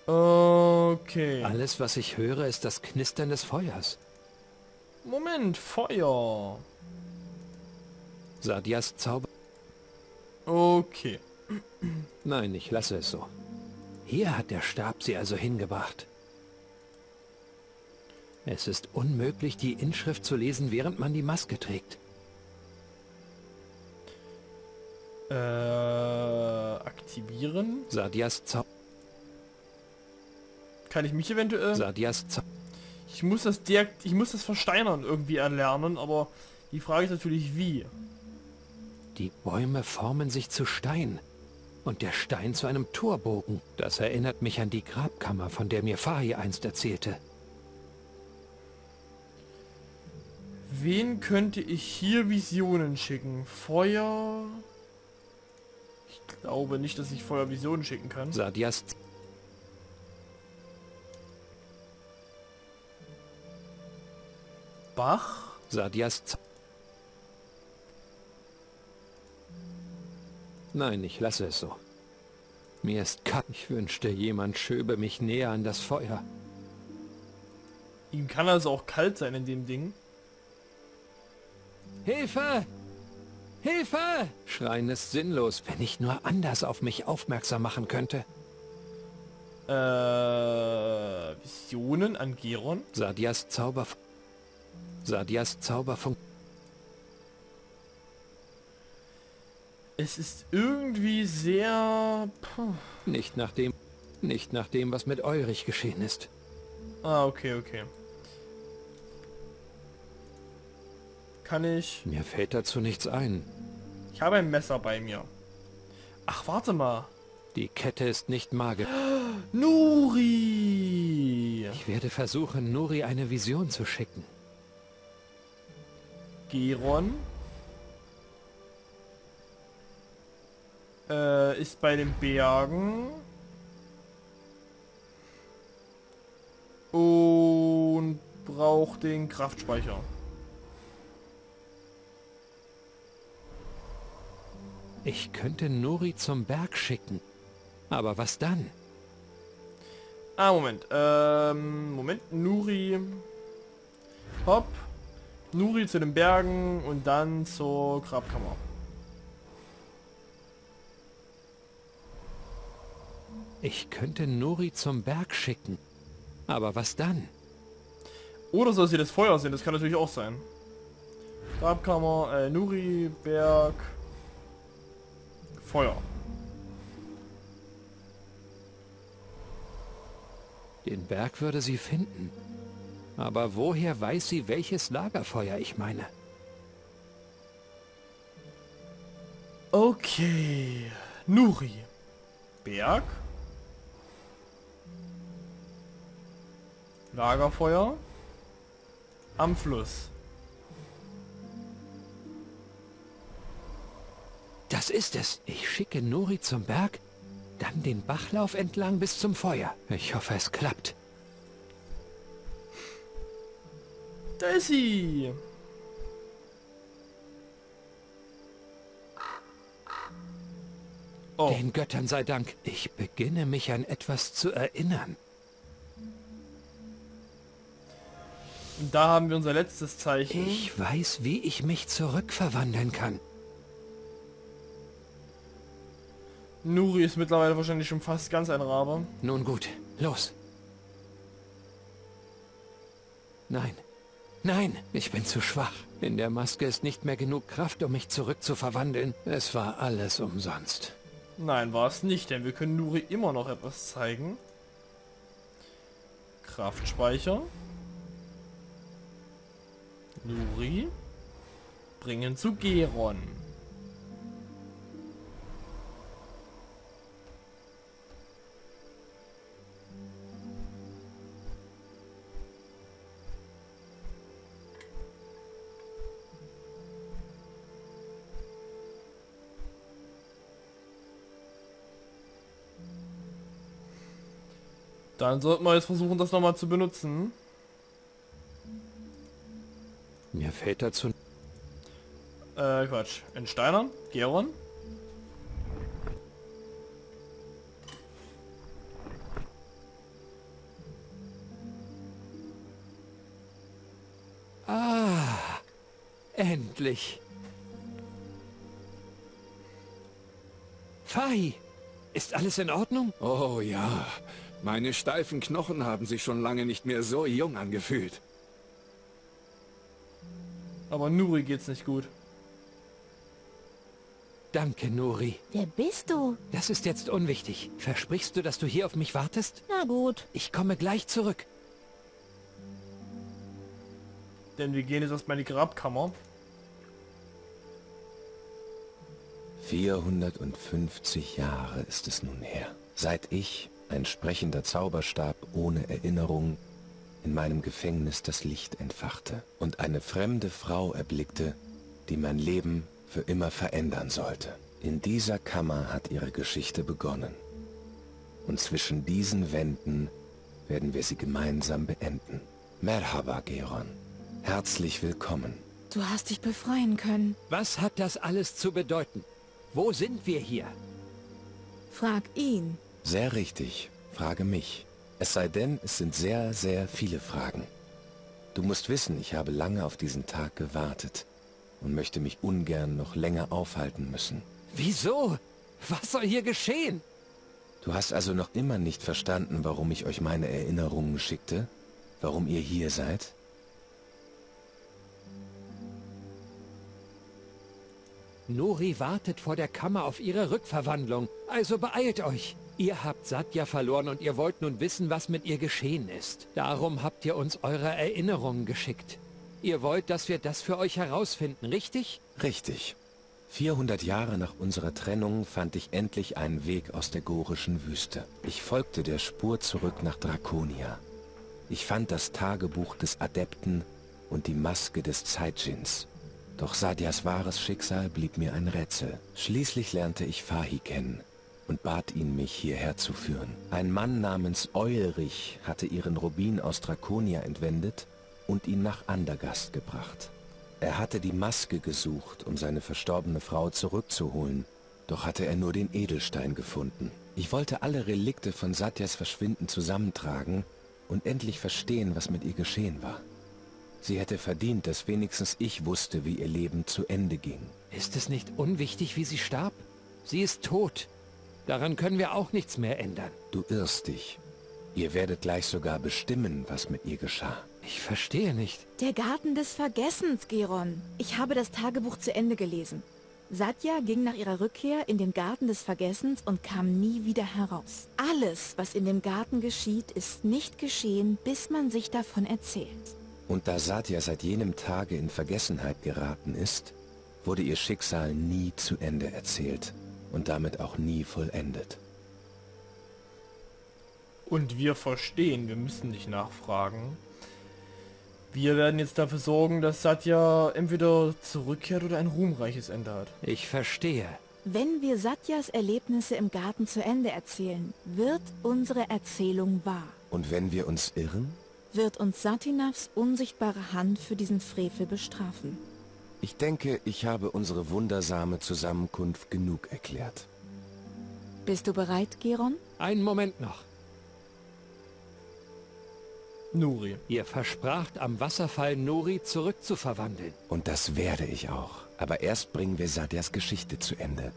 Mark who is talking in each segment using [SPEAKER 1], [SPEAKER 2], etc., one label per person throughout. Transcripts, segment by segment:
[SPEAKER 1] Okay.
[SPEAKER 2] Alles, was ich höre, ist das Knistern des Feuers.
[SPEAKER 1] Moment, Feuer.
[SPEAKER 2] Sadias Zauber...
[SPEAKER 1] Okay.
[SPEAKER 2] Nein, ich lasse es so. Hier hat der Stab sie also hingebracht. Es ist unmöglich, die Inschrift zu lesen, während man die Maske trägt.
[SPEAKER 1] Aktivieren.
[SPEAKER 2] Sadias Zauber...
[SPEAKER 1] Kann ich mich eventuell...
[SPEAKER 2] Sadias Zauber...
[SPEAKER 1] Ich muss das direkt... Ich muss das Versteinern irgendwie erlernen, aber die Frage ist natürlich wie.
[SPEAKER 2] Die Bäume formen sich zu Stein und der Stein zu einem Torbogen. Das erinnert mich an die Grabkammer, von der mir Fahi einst erzählte.
[SPEAKER 1] Wen könnte ich hier Visionen schicken? Feuer... Ich glaube nicht, dass ich Feuer Visionen schicken kann.
[SPEAKER 2] Sadias...
[SPEAKER 1] Bach?
[SPEAKER 2] Sadias... Nein, ich lasse es so. Mir ist kalt. Ich wünschte, jemand schöbe mich näher an das Feuer.
[SPEAKER 1] Ihm kann also auch kalt sein in dem Ding.
[SPEAKER 2] Hilfe! Hilfe! Schreien ist sinnlos, wenn ich nur anders auf mich aufmerksam machen könnte.
[SPEAKER 1] Visionen an Geron?
[SPEAKER 2] Sadias Zauber... Sadias Zauberfunk...
[SPEAKER 1] Es ist irgendwie sehr...
[SPEAKER 2] Nicht nach dem, was mit Eurich geschehen ist.
[SPEAKER 1] Ah, okay, okay. Kann ich...
[SPEAKER 2] Mir fällt dazu nichts ein.
[SPEAKER 1] Ich habe ein Messer bei mir. Ach, warte mal.
[SPEAKER 2] Die Kette ist nicht magisch.
[SPEAKER 1] Nuri!
[SPEAKER 2] Ich werde versuchen, Nuri eine Vision zu schicken.
[SPEAKER 1] Geron ist bei den Bergen und braucht den Kraftspeicher.
[SPEAKER 2] Ich könnte Nuri zum Berg schicken. Aber was dann?
[SPEAKER 1] Ah, Moment. Moment. Nuri. Hopp. Nuri zu den Bergen und dann zur Grabkammer.
[SPEAKER 2] Ich könnte Nuri zum Berg schicken. Aber was dann?
[SPEAKER 1] Oder soll sie das Feuer sehen? Das kann natürlich auch sein. Grabkammer, Nuri, Berg, Feuer.
[SPEAKER 2] Den Berg würde sie finden. Aber woher weiß sie, welches Lagerfeuer ich meine?
[SPEAKER 1] Okay. Nuri. Berg. Lagerfeuer. Am Fluss.
[SPEAKER 2] Das ist es. Ich schicke Nuri zum Berg, dann den Bachlauf entlang bis zum Feuer. Ich hoffe, es klappt.
[SPEAKER 1] Da ist sie. Oh.
[SPEAKER 2] Den Göttern sei Dank. Ich beginne mich an etwas zu erinnern.
[SPEAKER 1] Und da haben wir unser letztes Zeichen.
[SPEAKER 2] Ich weiß, wie ich mich zurückverwandeln kann.
[SPEAKER 1] Nuri ist mittlerweile wahrscheinlich schon fast ganz ein Rabe.
[SPEAKER 2] Nun gut, los. Nein. Nein, ich bin zu schwach. In der Maske ist nicht mehr genug Kraft, um mich zurückzuverwandeln. Es war alles umsonst.
[SPEAKER 1] Nein, war es nicht, denn wir können Nuri immer noch etwas zeigen. Kraftspeicher. Nuri. Bringen zu Geron. Dann sollten wir jetzt versuchen, das nochmal zu benutzen.
[SPEAKER 2] Mir fällt dazu...
[SPEAKER 1] Quatsch. Entsteinern? Geron?
[SPEAKER 2] Endlich. Fahi, ist alles in Ordnung?
[SPEAKER 3] Oh ja, meine steifen Knochen haben sich schon lange nicht mehr so jung angefühlt.
[SPEAKER 1] Aber Nuri geht's nicht gut.
[SPEAKER 2] Danke, Nuri.
[SPEAKER 4] Wer bist du?
[SPEAKER 2] Das ist jetzt unwichtig. Versprichst du, dass du hier auf mich wartest?
[SPEAKER 4] Na gut.
[SPEAKER 2] Ich komme gleich zurück.
[SPEAKER 1] Denn wir gehen jetzt erstmal in die Grabkammer.
[SPEAKER 5] 450 Jahre ist es nun her, seit ich, ein sprechender Zauberstab ohne Erinnerung, in meinem Gefängnis das Licht entfachte und eine fremde Frau erblickte, die mein Leben für immer verändern sollte. In dieser Kammer hat ihre Geschichte begonnen. Und zwischen diesen Wänden werden wir sie gemeinsam beenden. Merhaba, Geron. Herzlich willkommen.
[SPEAKER 4] Du hast dich befreien können.
[SPEAKER 2] Was hat das alles zu bedeuten? Wo sind wir hier?
[SPEAKER 4] Frag ihn.
[SPEAKER 5] Sehr richtig. Frage mich. Es sei denn, es sind sehr, sehr viele Fragen. Du musst wissen, ich habe lange auf diesen Tag gewartet und möchte mich ungern noch länger aufhalten müssen.
[SPEAKER 2] Wieso? Was soll hier geschehen?
[SPEAKER 5] Du hast also noch immer nicht verstanden, warum ich euch meine Erinnerungen schickte? Warum ihr hier seid?
[SPEAKER 2] Nuri wartet vor der Kammer auf ihre Rückverwandlung, also beeilt euch. Ihr habt Satya verloren und ihr wollt nun wissen, was mit ihr geschehen ist. Darum habt ihr uns eure Erinnerungen geschickt. Ihr wollt, dass wir das für euch herausfinden, richtig?
[SPEAKER 5] Richtig. 400 Jahre nach unserer Trennung fand ich endlich einen Weg aus der gorischen Wüste. Ich folgte der Spur zurück nach Draconia. Ich fand das Tagebuch des Adepten und die Maske des Zeitdjinns. Doch Satyas wahres Schicksal blieb mir ein Rätsel. Schließlich lernte ich Fahi kennen und bat ihn, mich hierher zu führen. Ein Mann namens Eulrich hatte ihren Rubin aus Draconia entwendet und ihn nach Andergast gebracht. Er hatte die Maske gesucht, um seine verstorbene Frau zurückzuholen, doch hatte er nur den Edelstein gefunden. Ich wollte alle Relikte von Satyas Verschwinden zusammentragen und endlich verstehen, was mit ihr geschehen war. Sie hätte verdient, dass wenigstens ich wusste, wie ihr Leben zu Ende ging.
[SPEAKER 2] Ist es nicht unwichtig, wie sie starb? Sie ist tot. Daran können wir auch nichts mehr ändern.
[SPEAKER 5] Du irrst dich. Ihr werdet gleich sogar bestimmen, was mit ihr geschah.
[SPEAKER 2] Ich verstehe nicht.
[SPEAKER 4] Der Garten des Vergessens, Geron. Ich habe das Tagebuch zu Ende gelesen. Satya ging nach ihrer Rückkehr in den Garten des Vergessens und kam nie wieder heraus. Alles, was in dem Garten geschieht, ist nicht geschehen, bis man sich davon erzählt.
[SPEAKER 5] Und da Satya seit jenem Tage in Vergessenheit geraten ist, wurde ihr Schicksal nie zu Ende erzählt und damit auch nie vollendet.
[SPEAKER 1] Und wir verstehen, wir müssen nicht nachfragen. Wir werden jetzt dafür sorgen, dass Satya entweder zurückkehrt oder ein ruhmreiches Ende hat.
[SPEAKER 2] Ich verstehe.
[SPEAKER 4] Wenn wir Satyas Erlebnisse im Garten zu Ende erzählen, wird unsere Erzählung wahr.
[SPEAKER 5] Und wenn wir uns irren?
[SPEAKER 4] Wird uns Satinavs unsichtbare Hand für diesen Frevel bestrafen.
[SPEAKER 5] Ich denke, ich habe unsere wundersame Zusammenkunft genug erklärt.
[SPEAKER 4] Bist du bereit, Geron?
[SPEAKER 2] Einen Moment noch.
[SPEAKER 1] Nuri.
[SPEAKER 2] Ihr verspracht, am Wasserfall Nuri zurückzuverwandeln.
[SPEAKER 5] Und das werde ich auch. Aber erst bringen wir Satyas Geschichte zu Ende.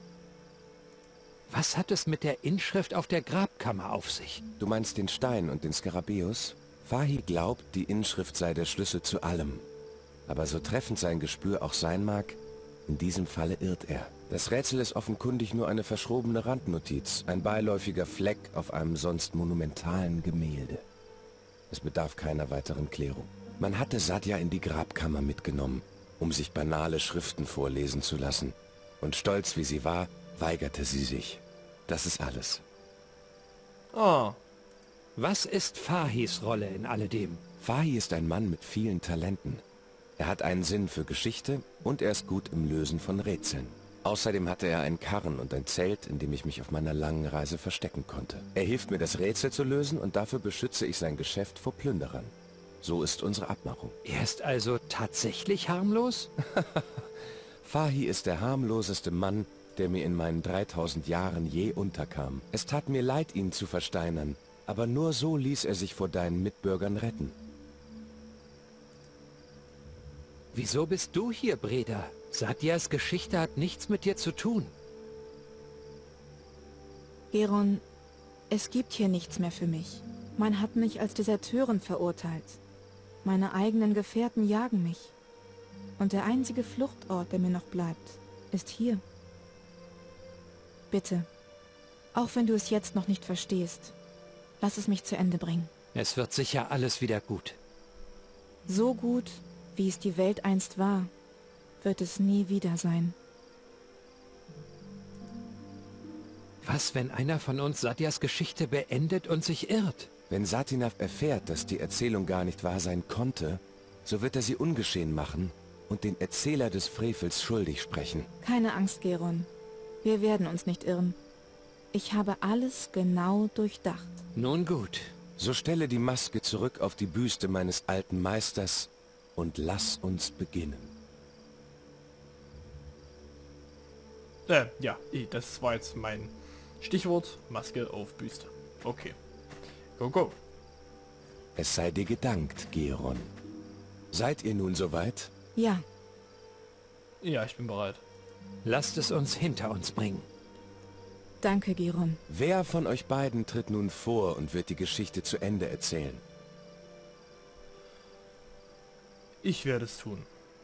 [SPEAKER 2] Was hat es mit der Inschrift auf der Grabkammer auf sich?
[SPEAKER 5] Du meinst den Stein und den Skarabäus? Fahi glaubt, die Inschrift sei der Schlüssel zu allem. Aber so treffend sein Gespür auch sein mag, in diesem Falle irrt er. Das Rätsel ist offenkundig nur eine verschrobene Randnotiz, ein beiläufiger Fleck auf einem sonst monumentalen Gemälde. Es bedarf keiner weiteren Klärung. Man hatte Satya in die Grabkammer mitgenommen, um sich banale Schriften vorlesen zu lassen. Und stolz wie sie war, weigerte sie sich. Das ist alles.
[SPEAKER 1] Ah,
[SPEAKER 2] Was ist Fahis Rolle in alledem?
[SPEAKER 5] Fahi ist ein Mann mit vielen Talenten. Er hat einen Sinn für Geschichte und er ist gut im Lösen von Rätseln. Außerdem hatte er einen Karren und ein Zelt, in dem ich mich auf meiner langen Reise verstecken konnte. Er hilft mir, das Rätsel zu lösen und dafür beschütze ich sein Geschäft vor Plünderern. So ist unsere Abmachung.
[SPEAKER 2] Er ist also tatsächlich harmlos?
[SPEAKER 5] Fahi ist der harmloseste Mann, der mir in meinen 3000 Jahren je unterkam. Es tat mir leid, ihn zu versteinern, aber nur so ließ er sich vor deinen Mitbürgern retten.
[SPEAKER 2] Wieso bist du hier, Breda? Satyas Geschichte hat nichts mit dir zu tun.
[SPEAKER 4] Geron, es gibt hier nichts mehr für mich. Man hat mich als Deserteurin verurteilt. Meine eigenen Gefährten jagen mich. Und der einzige Fluchtort, der mir noch bleibt, ist hier. Bitte, auch wenn du es jetzt noch nicht verstehst, lass es mich zu Ende bringen.
[SPEAKER 2] Es wird sicher alles wieder gut.
[SPEAKER 4] So gut, wie es die Welt einst war, wird es nie wieder sein.
[SPEAKER 2] Was, wenn einer von uns Satyas Geschichte beendet und sich irrt?
[SPEAKER 5] Wenn Satinav erfährt, dass die Erzählung gar nicht wahr sein konnte, so wird er sie ungeschehen machen und den Erzähler des Frevels schuldig sprechen.
[SPEAKER 4] Keine Angst, Geron. Wir werden uns nicht irren. Ich habe alles genau durchdacht.
[SPEAKER 2] Nun gut.
[SPEAKER 5] So stelle die Maske zurück auf die Büste meines alten Meisters und lass uns beginnen.
[SPEAKER 1] Ja, das war jetzt mein Stichwort. Maske auf Büste. Okay. Go, go.
[SPEAKER 5] Es sei dir gedankt, Geron. Seid ihr nun soweit?
[SPEAKER 4] Ja,
[SPEAKER 1] Ja, ich bin bereit.
[SPEAKER 2] Lasst es uns hinter uns bringen.
[SPEAKER 4] danke, Geron.
[SPEAKER 5] Wer von euch beiden tritt nun vor und wird die Geschichte zu Ende erzählen?
[SPEAKER 1] Ich werde es tun.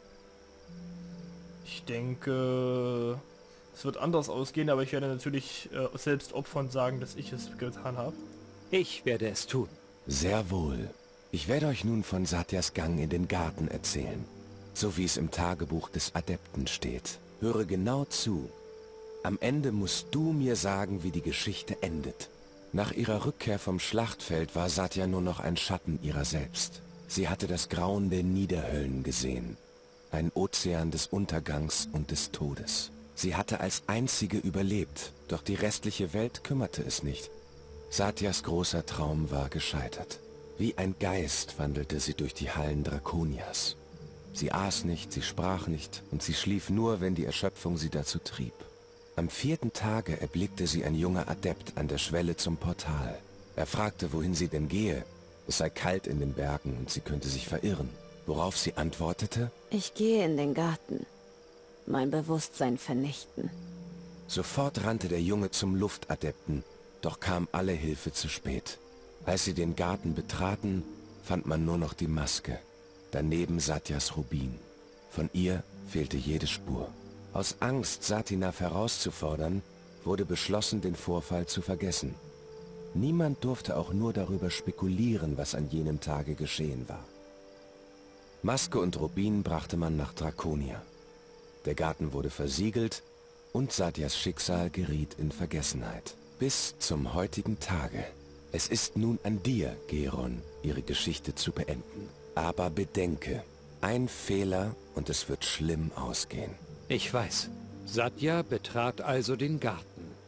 [SPEAKER 1] Ich denke, es wird anders ausgehen, aber ich werde natürlich selbst opfern sagen, dass ich es getan habe.
[SPEAKER 2] Ich werde es tun.
[SPEAKER 5] Sehr wohl. Ich werde euch nun von Satyas Gang in den Garten erzählen, so wie es im Tagebuch des Adepten steht. Höre genau zu. Am Ende musst du mir sagen, wie die Geschichte endet. Nach ihrer Rückkehr vom Schlachtfeld war Satya nur noch ein Schatten ihrer selbst. Sie hatte das Grauen der Niederhöllen gesehen. Ein Ozean des Untergangs und des Todes. Sie hatte als einzige überlebt, doch die restliche Welt kümmerte es nicht. Satyas großer Traum war gescheitert. Wie ein Geist wandelte sie durch die Hallen Drakonias. Sie aß nicht, sie sprach nicht und sie schlief nur, wenn die Erschöpfung sie dazu trieb. Am 4. Tage erblickte sie ein junger Adept an der Schwelle zum Portal. Er fragte, wohin sie denn gehe. Es sei kalt in den Bergen und sie könnte sich verirren. Worauf sie antwortete:
[SPEAKER 6] Ich gehe in den Garten. Mein Bewusstsein vernichten.
[SPEAKER 5] Sofort rannte der Junge zum Luftadepten, doch kam alle Hilfe zu spät. Als sie den Garten betraten, fand man nur noch die Maske. Daneben Satyas Rubin. Von ihr fehlte jede Spur. Aus Angst, Satinav herauszufordern, wurde beschlossen, den Vorfall zu vergessen. Niemand durfte auch nur darüber spekulieren, was an jenem Tage geschehen war. Maske und Rubin brachte man nach Draconia. Der Garten wurde versiegelt und Satyas Schicksal geriet in Vergessenheit. Bis zum heutigen Tage. Es ist nun an dir, Geron, ihre Geschichte zu beenden. Aber bedenke, ein Fehler und es wird schlimm ausgehen.
[SPEAKER 2] Ich weiß. Satya betrat also den Garten.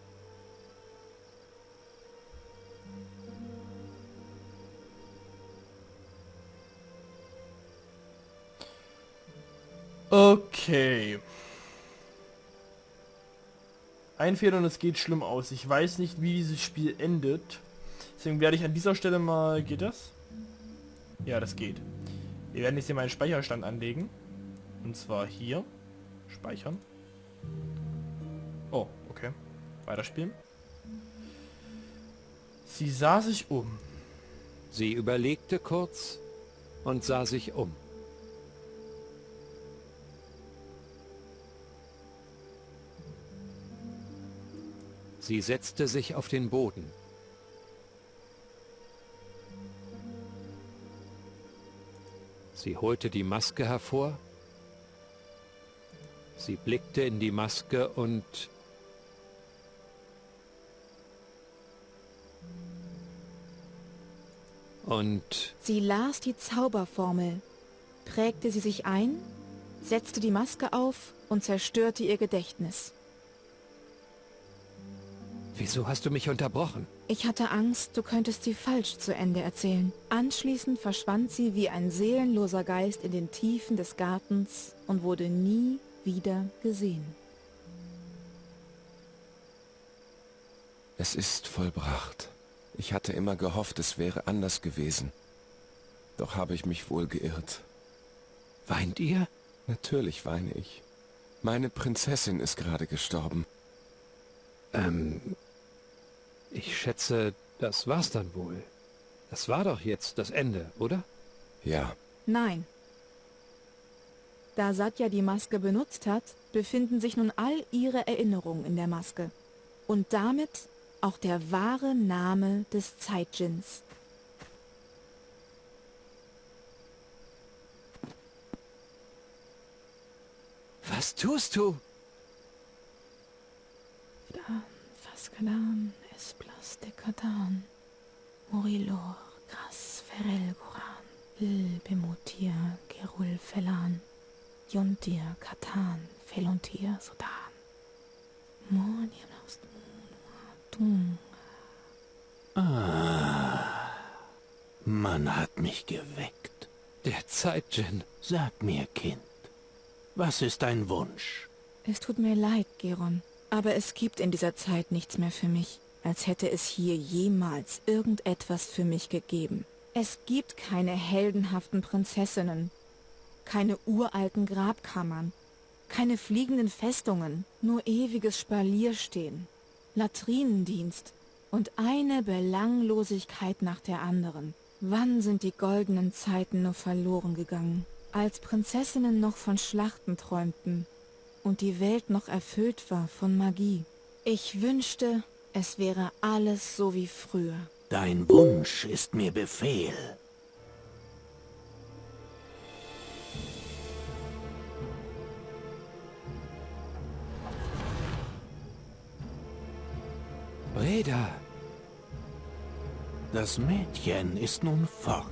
[SPEAKER 1] Okay. Ein Fehler und es geht schlimm aus. Ich weiß nicht, wie dieses Spiel endet. Deswegen werde ich an dieser Stelle mal... Geht das? Ja, das geht. Wir werden jetzt hier meinen Speicherstand anlegen. Und zwar hier. Speichern. Oh, okay. Weiterspielen. Sie sah sich um.
[SPEAKER 2] Sie überlegte kurz und sah sich um. Sie setzte sich auf den Boden. Sie holte die Maske hervor. Sie blickte in die Maske und...
[SPEAKER 4] Sie las die Zauberformel, prägte sie sich ein, setzte die Maske auf und zerstörte ihr Gedächtnis.
[SPEAKER 2] Wieso hast du mich unterbrochen?
[SPEAKER 4] Ich hatte Angst, du könntest sie falsch zu Ende erzählen. Anschließend verschwand sie wie ein seelenloser Geist in den Tiefen des Gartens und wurde nie wieder gesehen.
[SPEAKER 5] Es ist vollbracht. Ich hatte immer gehofft, es wäre anders gewesen. Doch habe ich mich wohl geirrt.
[SPEAKER 2] Weint ihr?
[SPEAKER 5] Natürlich weine ich. Meine Prinzessin ist gerade gestorben.
[SPEAKER 2] Ich schätze, das war's dann wohl. Das war doch jetzt das Ende, oder?
[SPEAKER 5] Ja,
[SPEAKER 4] Nein. Da Satya die Maske benutzt hat, befinden sich nun all ihre Erinnerungen in der Maske. Und damit auch der wahre Name des Zeitdjinns.
[SPEAKER 2] Was tust du?
[SPEAKER 4] Fascadan, Esplas de Catan, Morilor, Gras, Ferel, Goran, Il, Bemotir, Gerul, Felan, Juntir, Katan, Felontir, Sodan, Monium aus Tung.
[SPEAKER 7] Man hat mich geweckt.
[SPEAKER 2] Der Zeitdjinn.
[SPEAKER 7] Sag mir, Kind, was ist dein Wunsch?
[SPEAKER 4] Es tut mir leid, Geron, aber es gibt in dieser Zeit nichts mehr für mich, als hätte es hier jemals irgendetwas für mich gegeben. Es gibt keine heldenhaften Prinzessinnen, keine uralten Grabkammern, keine fliegenden Festungen, nur ewiges Spalierstehen, Latrinendienst und eine Belanglosigkeit nach der anderen. Wann sind die goldenen Zeiten nur verloren gegangen, als Prinzessinnen noch von Schlachten träumten und die Welt noch erfüllt war von Magie? Ich wünschte, es wäre alles so wie früher.
[SPEAKER 7] Dein Wunsch ist mir Befehl.
[SPEAKER 2] Breda.
[SPEAKER 7] Das Mädchen ist nun fort.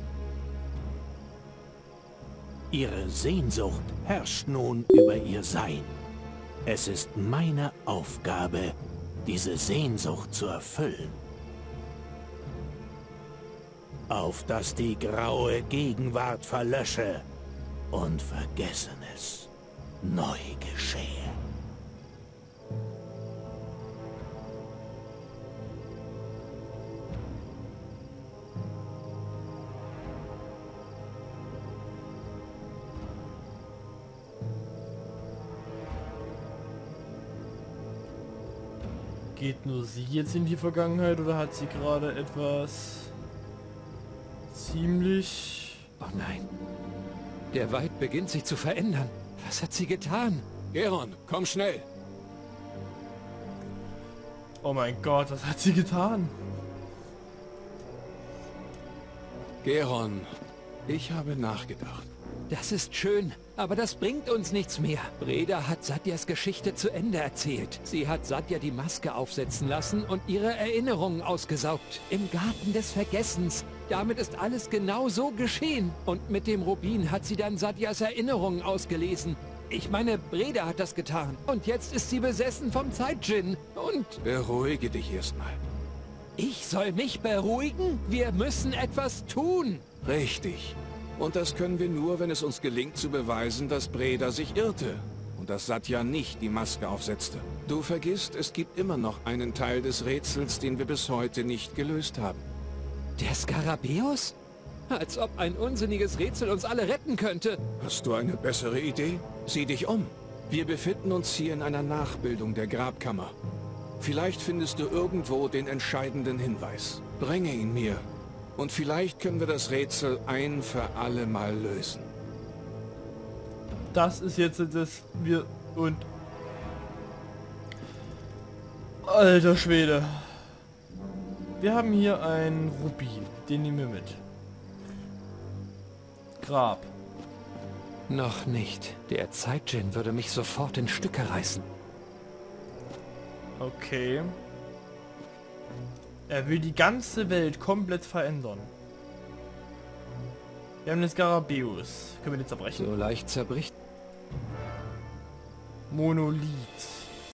[SPEAKER 7] Ihre Sehnsucht herrscht nun über ihr Sein. Es ist meine Aufgabe, diese Sehnsucht zu erfüllen. Auf dass die graue Gegenwart verlösche und Vergessenes neu geschehe.
[SPEAKER 1] Geht nur sie jetzt in die Vergangenheit oder hat sie gerade etwas ziemlich...
[SPEAKER 2] Oh nein. Der Wald beginnt sich zu verändern. Was hat sie getan?
[SPEAKER 3] Geron, komm schnell.
[SPEAKER 1] Oh mein Gott, was hat sie getan?
[SPEAKER 3] Geron, ich habe nachgedacht.
[SPEAKER 2] Das ist schön, aber das bringt uns nichts mehr. Breda hat Satyas Geschichte zu Ende erzählt. Sie hat Satya die Maske aufsetzen lassen und ihre Erinnerungen ausgesaugt. Im Garten des Vergessens. Damit ist alles genau so geschehen. Und mit dem Rubin hat sie dann Satyas Erinnerungen ausgelesen. Ich meine, Breda hat das getan. Und jetzt ist sie besessen vom Zeitdjinn. Und...
[SPEAKER 3] Beruhige dich erstmal.
[SPEAKER 2] Ich soll mich beruhigen? Wir müssen etwas tun.
[SPEAKER 3] Richtig. Und das können wir nur, wenn es uns gelingt zu beweisen, dass Breda sich irrte und dass Satya nicht die Maske aufsetzte. Du vergisst, es gibt immer noch einen Teil des Rätsels, den wir bis heute nicht gelöst haben.
[SPEAKER 2] Der Skarabäus? Als ob ein unsinniges Rätsel uns alle retten könnte.
[SPEAKER 3] Hast du eine bessere Idee? Sieh dich um. Wir befinden uns hier in einer Nachbildung der Grabkammer. Vielleicht findest du irgendwo den entscheidenden Hinweis. Bringe ihn mir. Und vielleicht können wir das Rätsel ein für alle Mal lösen.
[SPEAKER 1] Das ist jetzt das... Wir... Und... Alter Schwede. Wir haben hier einen Rubin. Den nehmen wir mit. Grab.
[SPEAKER 2] Noch nicht. Der Zeitdjinn würde mich sofort in Stücke reißen.
[SPEAKER 1] Okay. Er will die ganze Welt komplett verändern. Wir haben den Skarabäus. Können wir den zerbrechen?
[SPEAKER 2] So leicht zerbricht.
[SPEAKER 1] Monolith.